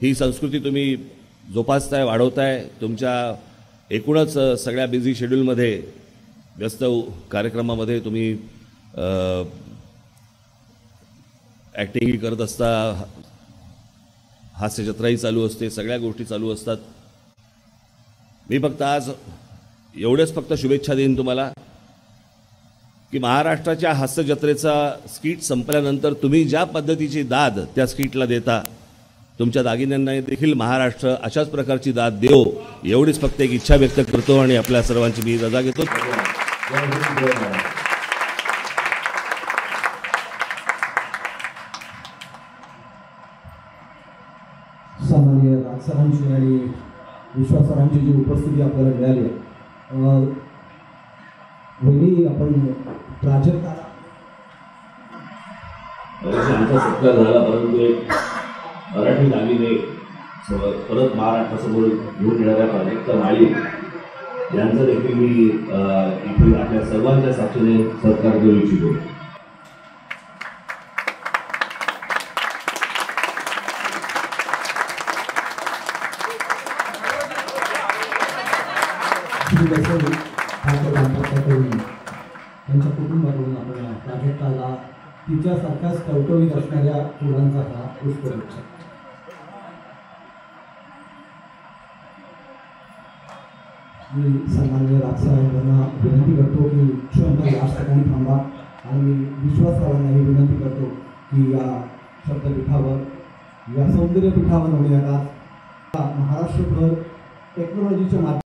ही संस्कृती तुम्ही जोपासताय, वाढवताय. तुमच्या एकूणच सगळ्या बिझी शेड्यूलमध्ये, व्यस्त कार्यक्रमामध्ये तुम्ही ॲक्टिंगही करत असता, हास्यजत्राही चालू असते, सगळ्या गोष्टी चालू असतात. मी फक्त आज एवढेच शुभेच्छा देईन तुम्हाला की महाराष्ट्राच्या हास्यजत्रेचा स्किट संपल्यानंतर तुम्ही ज्या पद्धतीची दाद त्या स्किटला देता, तुमच्या दागिन्यांना देखील महाराष्ट्र अशाच प्रकारची दाद देव, एवढीच फक्त एक इच्छा व्यक्त करतो आणि आपल्या सर्वांची मी रजा घेतो. सामान्य राजसरांची आणि विश्वासरांची जी उपस्थिती आपल्याला मिळाली, वेळी आपण प्राजक्ताला आमचा सत्कार झाला, परंतु एक मराठी दागिने परत महाराष्ट्रासमोर घेऊन येणाऱ्या प्राजक्ता माळी यांचा देखील मी इथे आपल्या सर्वांच्या साक्षीने सत्कार करू इच्छितो. त्यांच्या कुटुंबाकडून आपण प्राजक्ताला तिच्यासारख्याच टवटवीत असणाऱ्या फुलांचा हा पुष्पगुच्छ. मी सन्माननीय राजसरांना विनंती करतो की क्षणभर याच ठिकाणी थांबा आणि विश्वासरावांनाही विनंती करतो की या शब्दपीठावर, या सौंदर्यपीठावर होण्याला महाराष्ट्रभर टेक्नॉलॉजीच्या माध्यमातून